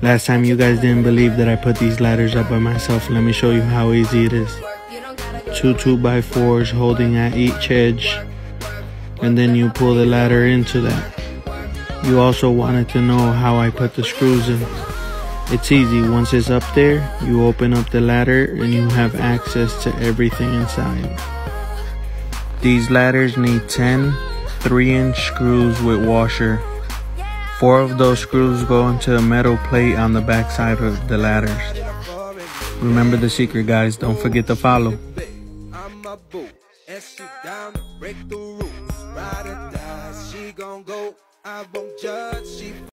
Last time you guys didn't believe that I put these ladders up by myself. Let me show you how easy it is. 2 2x4s holding at each edge, and then you pull the ladder into that. You also wanted to know how I put the screws in. It's easy. Once it's up there, you open up the ladder and you have access to everything inside. These ladders need 10 3-inch screws with washer. 4 of those screws go into a metal plate on the back side of the ladders. Remember the secret, guys. Don't forget to follow.